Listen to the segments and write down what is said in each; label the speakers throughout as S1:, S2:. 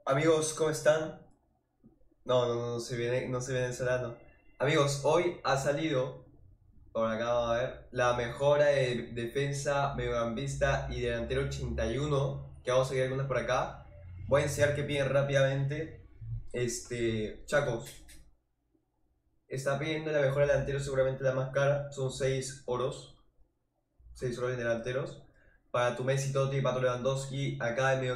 S1: Amigos, ¿cómo están? No se viene venezolano. Amigos, hoy ha salido, por acá vamos a ver, la mejora de defensa, mediocampista y delantero 81, que vamos a ver algunas por acá. Voy a enseñar que piden rápidamente. Chacos, está pidiendo la mejora delantero, seguramente la más cara, son 6 oros, 6 oros de delanteros. Para tu Messi, Totti, Pato Lewandowski, acá de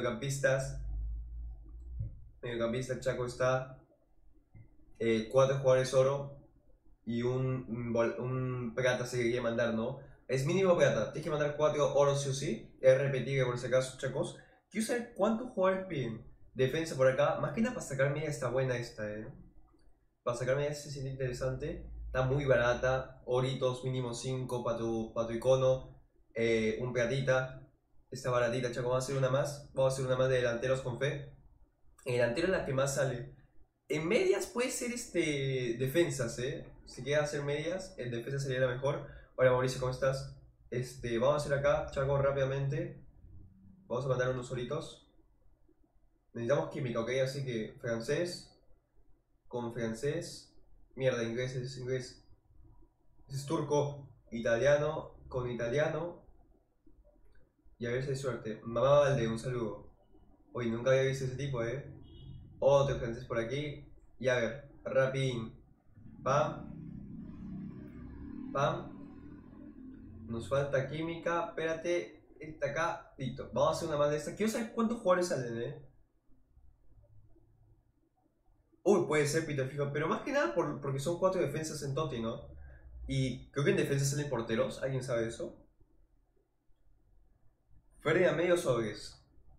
S1: mediocampista Chaco está 4 jugadores oro y un plata si quiere mandar, ¿no? Es mínimo plata, tienes que mandar 4 oros sí o sí, es repetible por si acaso, chacos. Quiero saber cuántos jugadores piden. Defensa por acá, más que nada para sacar media está buena esta, Para sacar media se siente interesante, está muy barata, oritos mínimo 5 para tu icono, un platita, está baratita, chacos, vamos a hacer una más de delanteros con fe. El delantero es la que más sale. En medias puede ser defensas, Si quieres hacer medias, en defensa sería la mejor. Hola Mauricio, ¿cómo estás? Vamos a hacer acá, Chaco, rápidamente. Vamos a mandar unos solitos. Necesitamos química, ¿ok? Así que francés con francés. Mierda, inglés es inglés. Es turco. Italiano con italiano. Y a ver si hay suerte. Mamá Valde, un saludo. Oye, nunca había visto ese tipo, Otro francés por aquí. Y a ver, rapidín. Pam, pam. Nos falta química. Espérate. Esta acá. Listo. Vamos a hacer una más de esta. Quiero saber cuántos jugadores salen, Uy, puede ser Peter FIFA. Pero más que nada porque son 4 defensas en Totti, ¿no? Y creo que en defensa salen porteros. ¿Alguien sabe eso? Fuera a medio sobres.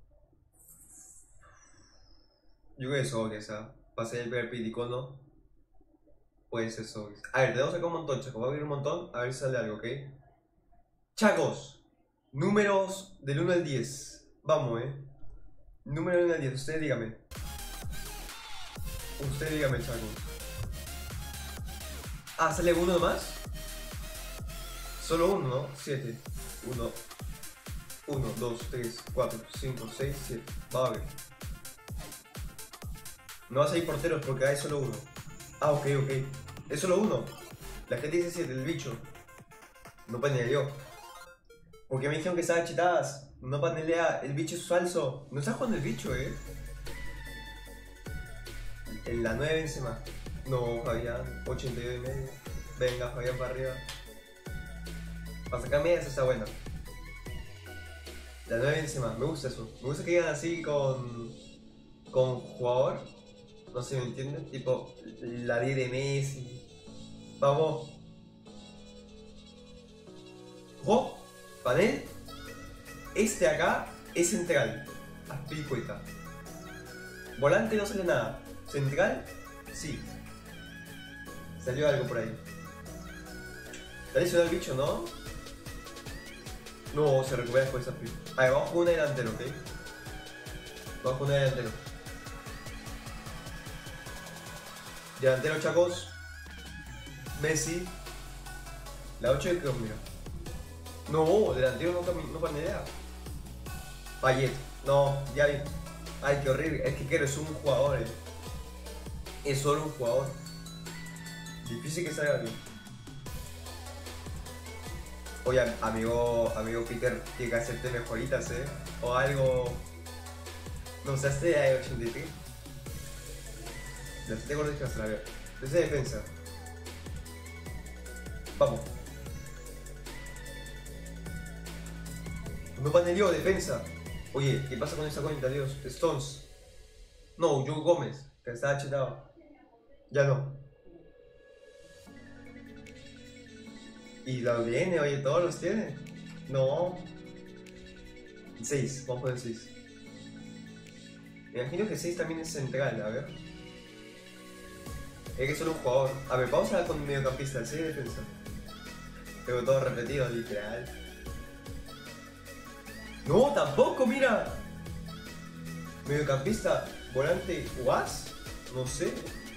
S1: Yo creo que sobres, Pasé el primer piticono. Puede ser sobres. A ver, tenemos acá un montón, chacos. Voy a abrir un montón. A ver si sale algo, ¿ok? Chacos. Números del 1 al 10. Vamos, Número del 1 al 10. Ustedes díganme. Ustedes díganme, chacos. Ah, ¿sale uno nomás? Solo uno, ¿no? 7. 1, 1, 2, 3, 4, 5, 6, 7. Vamos a ver. No vas a ir porteros porque hay solo uno. Ah, ok. Es solo uno. La gente dice 7, el bicho. No paneleó. Porque me dijeron que estaba chitadas. No panelea, el bicho es falso. No está jugando el bicho, En la 9 encima. No, Fabián, 82 y medio. Venga, Fabián para arriba. Para sacar medias está buena. La 9 encima, me gusta eso. Me gusta que digan así con jugador. No sé si me entienden. Tipo, la 10 de Messi. Vamos. ¡Oh! Panel. Este acá es central. Aspilicueta. Volante no sale nada. Central, sí. Salió algo por ahí. ¿Está lesionado el bicho, no? No, se recupera después de esa piel. A ver, vamos con un delantero, ¿ok? Vamos con un delantero. Delantero, chacos. Messi. La 8 de creo, mira. No, delantero no panelea. Payet. No, ya vi. Ay, qué horrible. Es que quiero, es un jugador, Es solo un jugador. Difícil que salga bien. Oye, amigo Peter, tiene que hacerte mejoritas, O algo. No sé, de 83. La tengo que hacer, a ver. Esa defensa. Vamos. No paneleó, defensa. Oye, ¿qué pasa con esta cuenta, Dios? Stones. No, Joe Gómez, que estaba chetado. Ya no. Y la viene, oye, todos los tiene. No. 6, vamos a poner 6. Me imagino que 6 también es central, a ver. Es que es solo un jugador. A ver, vamos a ver con un mediocampista, el 6 de defensa. Tengo todo repetido, literal. No, tampoco, mira. Mediocampista, volante, ¿was? No sé.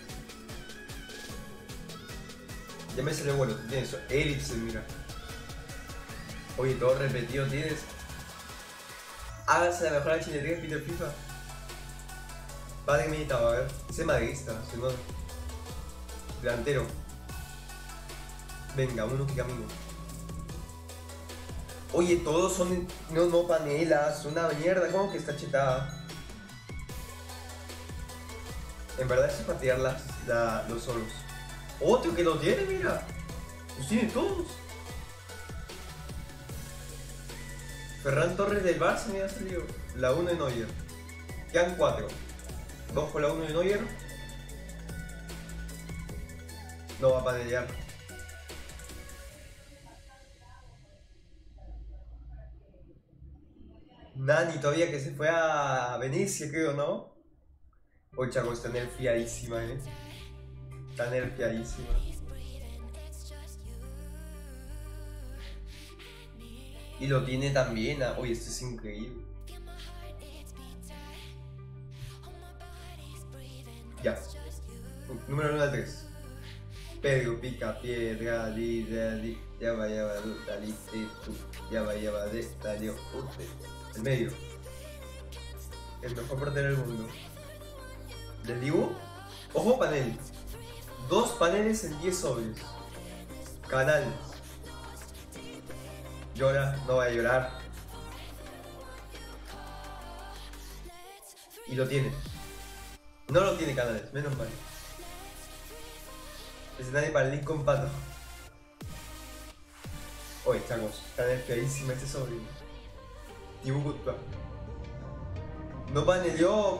S1: Ya me salió bueno, tienes eso. Elipse, mira. Oye, todo repetido tienes. Hágase la mejor H3 Peter FIFA. Padre militado, a ver. Ese madridista, si no. Delantero. Venga, uno que camino. Oye, todos son. No, panelas. Una mierda. ¿Cómo que está chetada? En verdad es para tirar los solos. Otro que lo tiene, mira. Los tiene todos. Ferran Torres del Barça me ha salido. La 1 de Neuer. Quedan 4. 2 con la 1 de Neuer. No va a panelear. Nani todavía que se fue a Venecia, creo, ¿no? Oye, Chaco, está nerfeadísima, Está nerfeadísima. Y lo tiene también. Oye, esto es increíble. Ya. Número 1 al 3. Pedro, pica, piedra, dali, ya va, dali, tú, ya va, dali, usted. El medio. El mejor portero del mundo. ¿Del Dibu? Ojo panel. 2 paneles en 10 sobres. Canales. Llora, no va a llorar. Y lo tiene. No lo tiene Canales, menos mal. Escenario para el Lincoln Pato. Oye, chacos, está nerfeadísima este sobre. Dibu Kutba. No paneleó.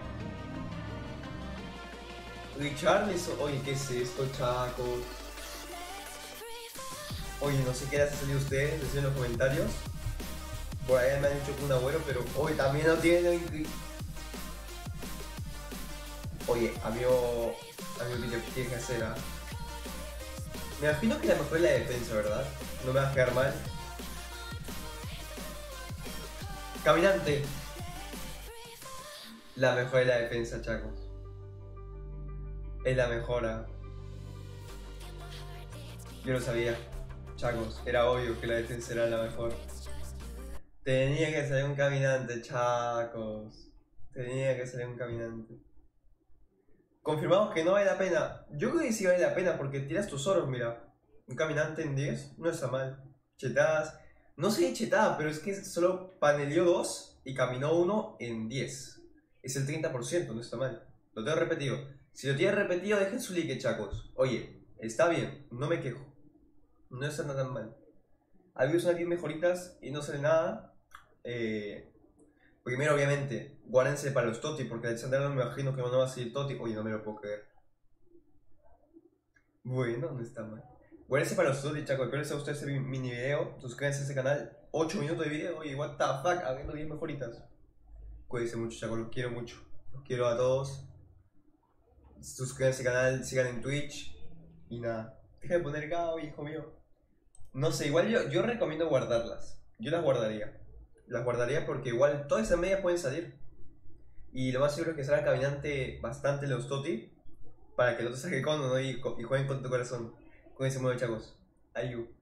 S1: Richarlison. Oye, ¿qué es esto, chacos? Oye, no sé qué les ha salido a ustedes, deciden en los comentarios. Por ahí me han dicho que un Agüero, pero hoy también no tiene. Oye, amigo, ¿qué tienes que hacer? Me imagino que la mejor es la defensa, ¿verdad? No me va a quedar mal. Caminante. La mejor es la defensa, chacos. Es la mejora. Yo lo sabía. Chacos, era obvio que la defensa era la mejor. Tenía que salir un caminante, chacos. Tenía que salir un caminante. Confirmamos que no vale la pena. Yo creo que sí vale la pena porque tiras tus oros, mira. Un caminante en 10 no está mal. Chetadas. No sé chetada, pero es que solo paneleó 2 y caminó 1 en 10. Es el 30%, no está mal. Lo tengo repetido. Si lo tienes repetido, dejen su like, chacos. Oye, está bien, no me quejo. No está tan mal. Ha habido unas 10 mejoritas y no sale nada. Primero, obviamente, guárdense para los Toti, porque Alexander no me imagino que no va a seguir Toti. Oye, no me lo puedo creer. Bueno, no está mal. Guárdense para los Toti, chacos. Espero les haya gustado este mini video. Suscríbanse a este canal. 8 minutos de video. Oye, what the fuck, habiendo 10 mejoritas. Cuídense mucho, chacos. Los quiero mucho. Los quiero a todos. Suscríbanse al canal, sigan en Twitch. Y nada. Deja de poner Gao, hijo mío. No sé, igual yo recomiendo guardarlas. Yo las guardaría. Las guardaría porque igual todas esas medias pueden salir. Y lo más seguro es que salga caminante bastante los Toti. Para que no te saque cono, ¿no? Y jueguen con tu corazón. Cuídense mucho, chacos. Ayú.